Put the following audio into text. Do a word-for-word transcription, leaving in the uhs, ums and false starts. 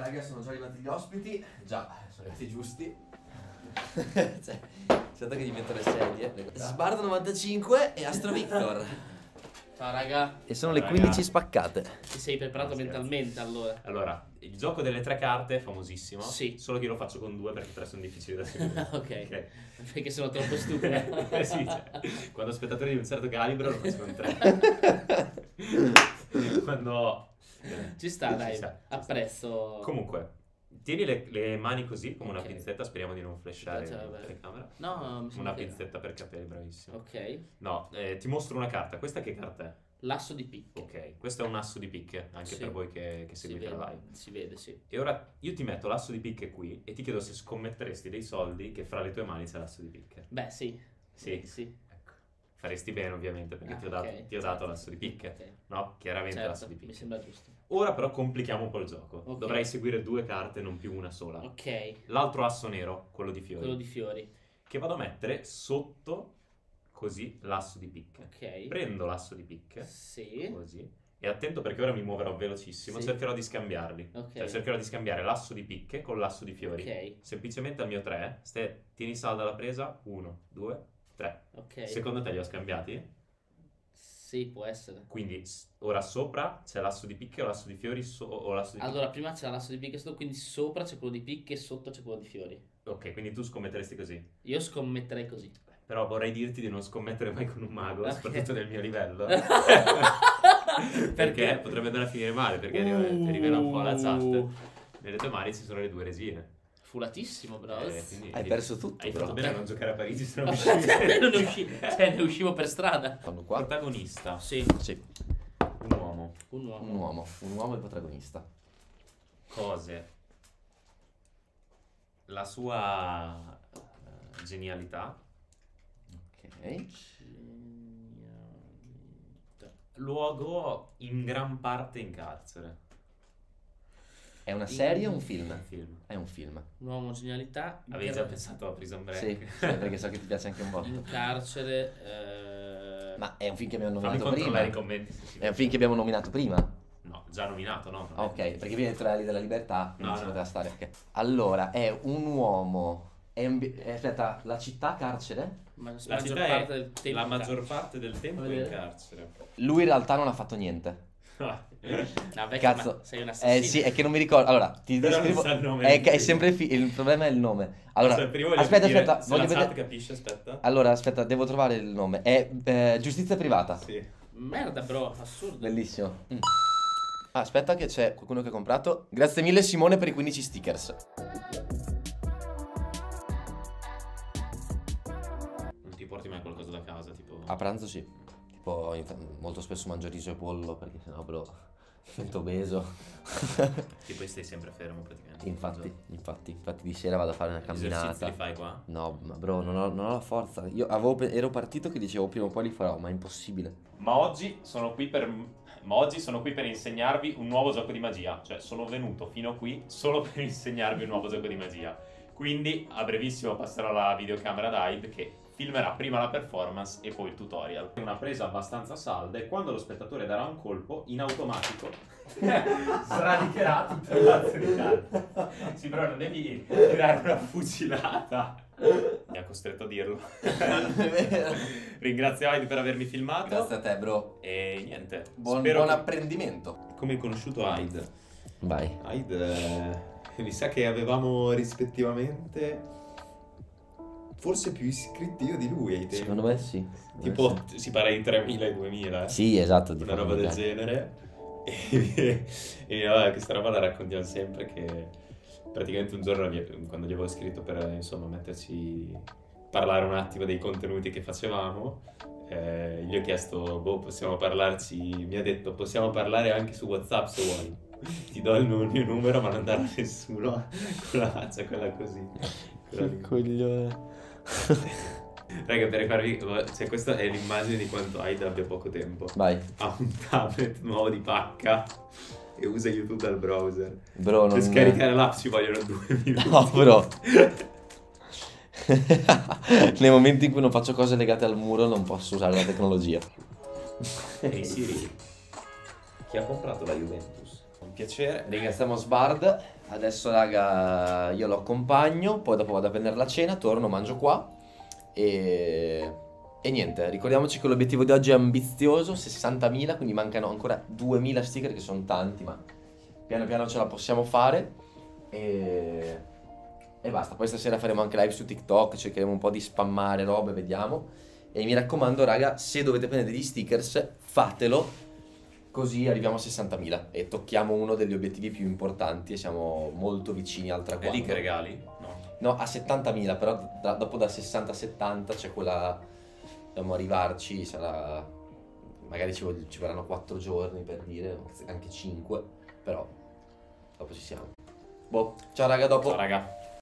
raga, sono già arrivati gli ospiti. Già, sono arrivati giusti. Cioè, aspetta che gli metto le sedie. Sbardo novantacinque e Astro Victor. Ciao raga. E sono le quindici spaccate. Ti sei preparato No, mentalmente allora? Allora, il gioco delle tre carte è famosissimo. Sì. Solo che io lo faccio con due perché tre sono difficili da seguire. Okay. Ok. Perché sono troppo stupido. Eh sì, cioè, quando spettatori di un certo calibro lo faccio con tre. Quando... Ci sta, dai. Ci sta, ci sta. Apprezzo. Comunque, tieni le, le mani così come una Ok. pinzetta, speriamo di non flashare Ci piace, la vabbè. telecamera. No, mi sembra Una che- pinzetta per capelli, bravissimo. Ok. No, eh, ti mostro una carta. Questa che carta è? L'asso di picche. Ok, questo è un asso di picche, anche Sì. per voi che, che Si seguite vede, la live. si vede, sì. E ora io ti metto l'asso di picche qui e ti chiedo se scommetteresti dei soldi che fra le tue mani c'è l'asso di picche. Beh, sì. Sì. Sì. Ecco. Faresti bene ovviamente perché Ah, ti, ho dato, ok. ti ho dato l'asso di picche. Ok. No? Chiaramente l'asso Certo, di mi picche. sembra giusto. Ora però complichiamo un po' il gioco. Ok. Dovrai seguire due carte, non più una sola. Ok. L'altro asso nero, quello di fiori, Quello di fiori. che vado a mettere sotto così l'asso di picche. Ok. Prendo l'asso di picche, Sì. così, e attento perché ora mi muoverò velocissimo, Sì. cercherò di scambiarli. Ok. Cioè cercherò di scambiare l'asso di picche con l'asso di fiori. Ok. Semplicemente al mio tre, ste, tieni salda la presa, uno, due, tre. Ok. Secondo te li ho scambiati? Sì, può essere. Quindi s- ora sopra c'è l'asso di picche o l'asso di fiori so- o l'asso di picche? Allora, prima c'è l'asso di picche sotto, quindi sopra c'è quello di picche e sotto c'è quello di fiori. Ok, quindi tu scommetteresti così. Io scommetterei così. Però vorrei dirti di non scommettere mai con un mago, Ok. soprattutto nel mio livello. Perché? Perché potrebbe andare a finire male, perché arriva- ti rivela un po' la chat. Uh. Nelle tue mani ci sono le due resine. Fulatissimo, però. Eh, quindi- Hai perso tutto, Hai però. fatto bene a non giocare a Parigi, se no Cioè, uscivi. non ne usci- cioè, ne uscivo per strada. Fanno qua. Protagonista, Sì, Sì, un uomo. un uomo. un uomo. Un uomo è il protagonista. Cose. La sua eh, genialità. Ok. Luogo in gran parte in carcere. È una serie o un film? Un film. È un film. Un uomo genialità. in Avevi già car- pensato a Prison Break? Sì, sì, perché so che ti piace anche un po'. In carcere. eh, Ma è un film che abbiamo Fammi nominato controllare prima. i commenti. se si È un film che abbiamo nominato prima. No, già nominato, no? Ah, ok, perché viene tra Ali della Libertà, quindi No, si no. poteva stare. Ok. Allora, è un uomo. È ambi- eh, aspetta, la città carcere? ma- La maggior città parte è del tempo la in maggior carcere. parte del tempo Vuoi in vedere? carcere. Lui in realtà non ha fatto niente. No, vecchio, Cazzo. ma sei un assassino. Eh sì, è che non mi ricordo. Allora, ti Però non descrivo. sa il nome È, del che è film. sempre il, fi- il problema è il nome. Allora, Aspetta, prima voglio aspetta, dire, aspetta, se voglio la chat vedere. capisce, aspetta. Allora, aspetta, devo trovare il nome. È eh, Giustizia Privata. Sì. Merda, bro, assurdo. Bellissimo. Mm. Ah, aspetta che c'è qualcuno che ha comprato. Grazie mille Simone per i quindici stickers. Non ti porti mai qualcosa da casa, tipo... A pranzo sì. Tipo, in- molto spesso mangio riso e pollo perché sennò bro divento obeso. Che poi stai sempre fermo praticamente. Infatti, infatti, infatti di sera vado a fare una Gli esercizi camminata. li fai qua? No, ma bro, non ho, non ho la forza. Io avevo pe- ero partito che dicevo prima o poi li farò, ma è impossibile. Ma oggi sono qui per... Ma oggi sono qui per insegnarvi un nuovo gioco di magia. Cioè, sono venuto fino a qui solo per insegnarvi un nuovo gioco di magia. Quindi, a brevissimo passerò la videocamera da Hyde che filmerà prima la performance e poi il tutorial. Una presa abbastanza salda e quando lo spettatore darà un colpo, in automatico sradicherà tutto il mazzo di carte. Sì, però non devi tirare una fucilata. Mi ha costretto a dirlo. Ringrazio Hyde per avermi filmato. Grazie a te, bro. E niente. Buon, spero buon che- apprendimento. Come hai conosciuto Hyde? Vai. Hyde, eh, mi sa che avevamo rispettivamente forse più iscritti io di lui ai tempi. Secondo me sì. Tipo, Secondo me si parla di tremila e duemila, eh? sì. Sì, esatto. Una tipo, roba del ok. genere. E, e vabbè, questa roba la raccontiamo sempre che praticamente un giorno gli- quando gli avevo scritto per insomma metterci parlare un attimo dei contenuti che facevamo, eh, gli ho chiesto boh, possiamo parlarci, mi ha detto possiamo parlare anche su WhatsApp se vuoi, ti do il nu- mio numero ma non darlo a nessuno con la faccia quella così. Quella lì. Coglione. Raga, per farvi, cioè questa è l'immagine di quanto Hyde abbia poco tempo. Vai. Ha un tablet nuovo di pacca e usa YouTube dal browser. Bro, non... Per scaricare l'app ci vogliono due minuti. No, bro. Nei momenti in cui non faccio cose legate al muro non posso usare la tecnologia. Ehi Siri, chi ha comprato la Juventus? piacere. Ringraziamo Sbard. Adesso raga io lo accompagno, poi dopo vado a prendere la cena, torno, mangio qua e... e niente, ricordiamoci che l'obiettivo di oggi è ambizioso, sessantamila, quindi mancano ancora duemila sticker che sono tanti, ma piano piano ce la possiamo fare e... e basta. Poi stasera faremo anche live su TikTok, cercheremo un po' di spammare robe, vediamo. E mi raccomando raga, se dovete prendere degli stickers fatelo, così arriviamo a sessantamila e tocchiamo uno degli obiettivi più importanti e siamo molto vicini al È traguardo. lì che regali? No. No, a settantamila, però da- dopo da sessanta a settanta c'è quella... dobbiamo arrivarci, sarà... magari ci, vog- ci vorranno quattro giorni per dire, anche cinque, però dopo ci siamo. Boh, ciao raga, dopo. Ciao raga.